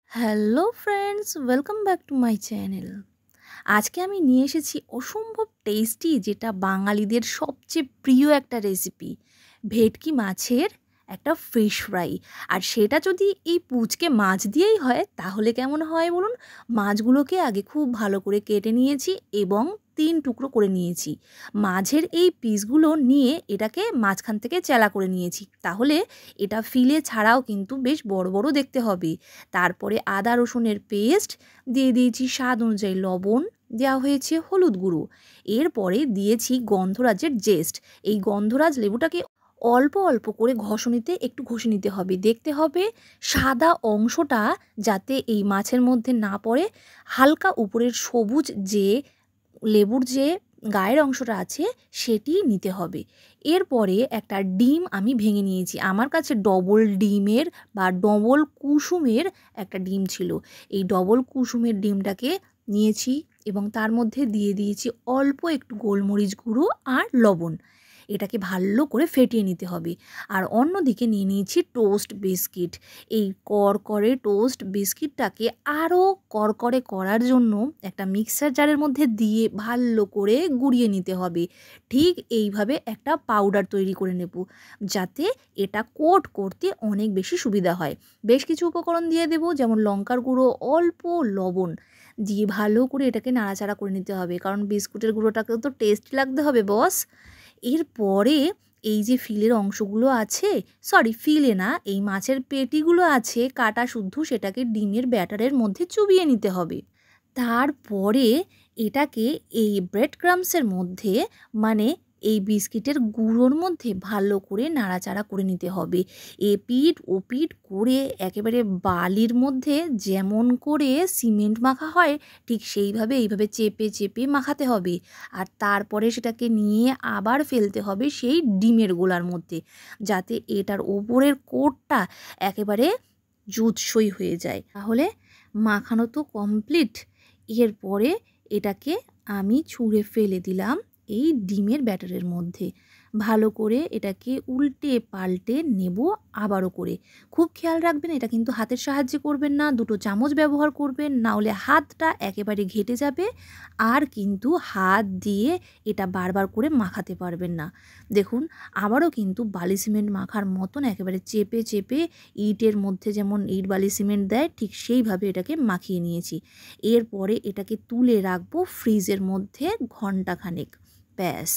Hello friends, welcome back to my channel. আজকে আমি নিয়ে এসেছি অসম্ভব টেস্টি, যেটা বাঙালিদের সবচেয়ে প্রিয় একটা রেসিপি, ভেটকি মাছের একটা ফিশ ফ্রাই। আর সেটা যদি এই পুচকে মাছ দিয়েই হয় তাহলে কেমন হয় বলুন। মাছগুলোকে আগে খুব ভালো করে কেটে নিয়েছি এবং 3 টুকরো করে নিয়েছি। মাঝের এই পিসগুলো নিয়ে এটাকে মাঝখান থেকে চেলা করে নিয়েছি, তাহলে এটা ফিলে ছাড়াও কিন্তু বেশ বড় বড় দেখতে হবে। তারপরে আদা রসুনের পেস্ট দিয়ে দিয়েছি, স্বাদ অনুযায়ী লবণ, দেওয়া হয়েছে হলুদ গুঁড়ো। এরপরে দিয়েছি গন্ধরাজের জেস্ট। এই গন্ধরাজ লেবুটাকে অল্প অল্প করে ঘষণিতে একটু ঘষে নিতে হবে, দেখতে হবে সাদা অংশটা যাতে এই মাছের মধ্যে না পড়ে। হালকা উপরের সবুজ যে লেবুর যে গায়ের অংশটা আছে সেটি নিতে হবে। এরপরে একটা ডিম আমি ভেঙে নিয়েছি, আমার কাছে ডবল ডিমের বা ডবল কুসুমের একটা ডিম ছিল। এই ডবল কুসুমের ডিমটাকে নিয়েছি এবং তার মধ্যে দিয়ে দিয়েছি অল্প একটু গোলমরিচ গুঁড়ো আর লবণ। এটাকে ভালো করে ফেটিয়ে নিতে হবে। আর অন্যদিকে নিয়ে নিয়েছি টোস্ট বিস্কিট। এই করকরে টোস্ট বিস্কিটটাকে আরও করকরে করার জন্য একটা মিক্সার জারের মধ্যে দিয়ে ভালো করে গুঁড়িয়ে নিতে হবে। ঠিক এইভাবে একটা পাউডার তৈরি করে নেব, যাতে এটা কোট করতে অনেক বেশি সুবিধা হয়। বেশ কিছু উপকরণ দিয়ে দেব, যেমন লঙ্কার গুঁড়ো, অল্প লবণ দিয়ে ভালো করে এটাকে নাড়াচাড়া করে নিতে হবে, কারণ বিস্কুটের গুঁড়োটাকেও তো টেস্ট লাগতে হবে বস। এরপরে এই যে ফিলের অংশগুলো আছে, সরি ফিলে না, এই মাছের পেটিগুলো আছে কাটা শুদ্ধ, সেটাকে ডিমের ব্যাটারের মধ্যে চুবিয়ে নিতে হবে। তারপরে এটাকে এই ব্রেড ক্রামসের মধ্যে, মানে এই বিস্কিটের গুঁড়োর মধ্যে ভালো করে নাড়াচাড়া করে নিতে হবে। এপিঠ ওপিঠ করে একেবারে বালির মধ্যে যেমন করে সিমেন্ট মাখা হয় ঠিক সেইভাবে এইভাবে চেপে চেপে মাখাতে হবে। আর তারপরে সেটাকে নিয়ে আবার ফেলতে হবে সেই ডিমের গোলার মধ্যে, যাতে এটার ওপরের কোটটা একেবারে জুৎসই হয়ে যায়। তাহলে মাখানো তো কমপ্লিট। এরপরে এটাকে আমি ছুঁড়ে ফেলে দিলাম এই ডিমের ব্যাটারের মধ্যে। ভালো করে এটাকে উল্টে পাল্টে নেব আবারও করে। খুব খেয়াল রাখবেন, এটা কিন্তু হাতের সাহায্যে করবেন না, 2 চামচ ব্যবহার করবেন, না হলে হাতটা একেবারে ঘেটে যাবে। আর কিন্তু হাত দিয়ে এটা বারবার করে মাখাতে পারবেন না। দেখুন, আবারও কিন্তু বালি সিমেন্ট মাখার মতন একেবারে চেপে চেপে ইটের মধ্যে যেমন ইট বালি সিমেন্ট দেয় ঠিক সেইভাবে এটাকে মাখিয়ে নিয়েছি। এরপরে এটাকে তুলে রাখবো ফ্রিজের মধ্যে ঘন্টাখানেক। ব্যাস,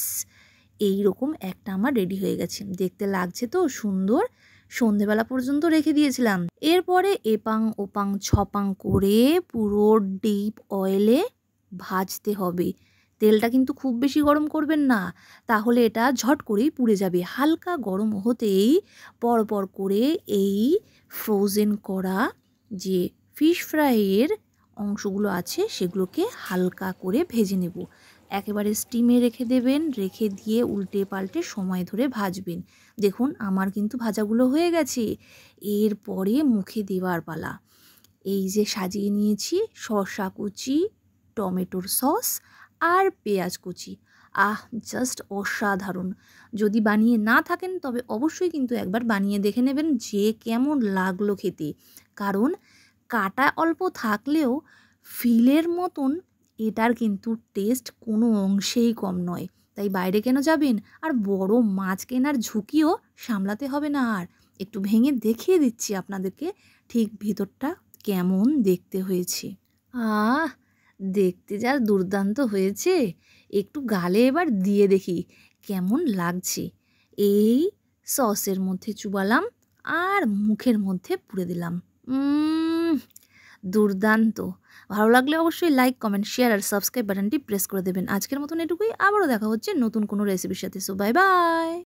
এই রকম একটা আমার রেডি হয়ে গেছে। দেখতে লাগছে তো সুন্দর। সন্ধেবেলা পর্যন্ত রেখে দিয়েছিলাম। এরপরে এপাং ওপাং ছপাং করে পুরো ডিপ অয়েলে ভাজতে হবে। তেলটা কিন্তু খুব বেশি গরম করবেন না, তাহলে এটা ঝট করেই পুড়ে যাবে। হালকা গরম হতেই পরপর করে এই ফ্রোজেন করা যে ফিশ ফ্রাইয়ের অংশগুলো আছে সেগুলোকে হালকা করে ভেজে নেব। একেবারে স্টিমে রেখে দেবেন, রেখে দিয়ে উল্টে পাল্টে সময় ধরে ভাজবেন। দেখুন, আমার কিন্তু ভাজাগুলো হয়ে গেছে। এরপরে মুখে দেওয়ার পালা। এই যে সাজিয়ে নিয়েছি শসা কুচি, টমেটোর সস আর পেঁয়াজ কুচি। জাস্ট অসাধারণ। যদি বানিয়ে না থাকেন তবে অবশ্যই কিন্তু একবার বানিয়ে দেখে নেবেন যে কেমন লাগলো খেতে। কারণ কাটা অল্প থাকলেও ফিলের মতন এটার কিন্তু টেস্ট কোনো অংশেই কম নয়। তাই বাইরে কেন যাবেন, আর বড় মাছ কেনার ঝুঁকিও সামলাতে হবে না। আর একটু ভেঙে দেখিয়ে দিচ্ছি আপনাদেরকে ঠিক ভিতরটা কেমন দেখতে হয়েছে। আহ, দেখতে যা দুর্দান্ত হয়েছে। একটু গালে এবার দিয়ে দেখি কেমন লাগছে। এই সসের মধ্যে চুবালাম আর মুখের মধ্যে পুরে দিলাম। দুর্দান্ত। ভালো লাগলে অবশ্যই লাইক, কমেন্ট, শেয়ার আর সাবস্ক্রাইব বাটনটি প্রেস করে দেবেন। আজকের মতন এটুকুই, আবারও দেখা হচ্ছে নতুন কোনো রেসিপির সাথে। So bye by.